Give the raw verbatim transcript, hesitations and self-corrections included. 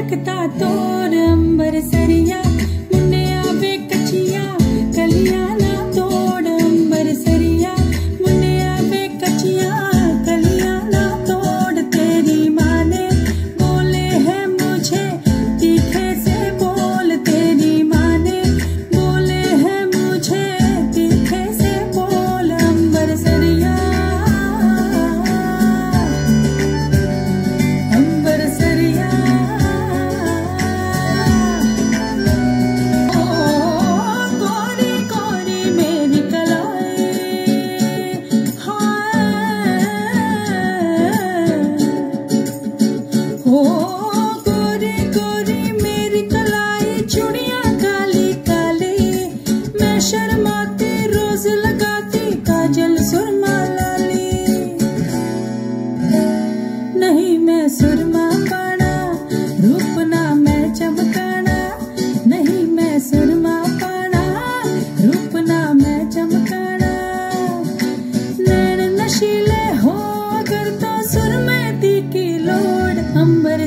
तकता तोड़ अंबर सरिया मुन्ने आवे कचिया कलिया ना तोड़ अंबर सरिया मुन्ने आवे कचिया कलिया ना तोड़। तेरी माँ ने बोले है मुझे तीखे से बोल, तेरी माँ ने बोले है मुझे तीखे से बोल अंबर सरिया अंबर सरिया। ओ गोरी गोरी मेरी कलाई चूड़ियां काली काली, मैं शर्माती रोज लगाती काजल सुरमा लाली। नहीं मैं सुरमा पाना रूप ना मैं चमकाना, नहीं मैं सुरमा पाना रूप ना मैं चमकाना। नैन नशीले हो अगर तो सुरमे दी की लोड़ अंबर